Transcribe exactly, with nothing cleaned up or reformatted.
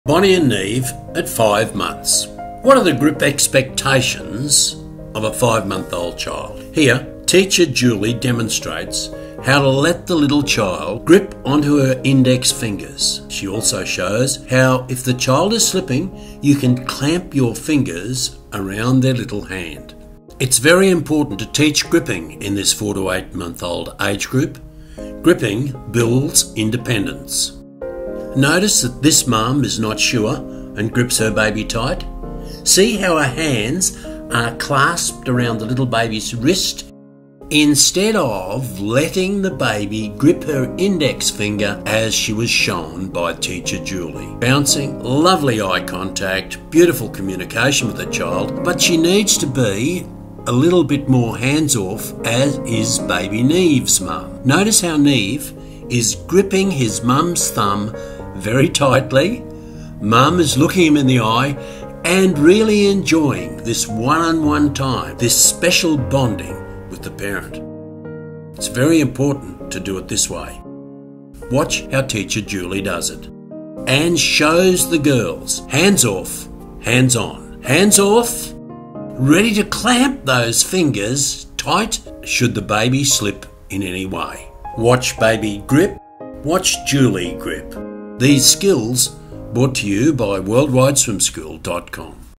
Bonnie and Neve at five months. What are the grip expectations of a five-month-old child? Here, teacher Julie demonstrates how to let the little child grip onto her index fingers. She also shows how, if the child is slipping, you can clamp your fingers around their little hand. It's very important to teach gripping in this four to eight month old age group. Gripping builds independence. Notice that this mum is not sure and grips her baby tight. See how her hands are clasped around the little baby's wrist instead of letting the baby grip her index finger as she was shown by teacher Julie. Bouncing, lovely eye contact, beautiful communication with the child, but she needs to be a little bit more hands-off, as is baby Neve's mum. Notice how Neve is gripping his mum's thumb very tightly. Mum is looking him in the eye and really enjoying this one-on-one time, this special bonding with the parent. It's very important to do it this way. Watch how teacher Julie does it and shows the girls hands off, hands on, hands off, ready to clamp those fingers tight should the baby slip in any way. Watch baby grip, watch Julie grip. These skills brought to you by world wide swim school dot com.